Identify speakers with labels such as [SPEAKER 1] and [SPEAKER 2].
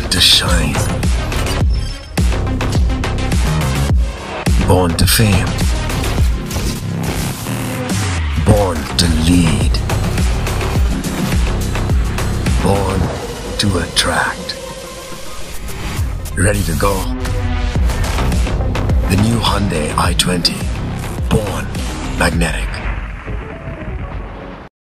[SPEAKER 1] to shine. Born to fame. Born to lead. Born to attract. Ready to go? The new Hyundai i20. Born magnetic.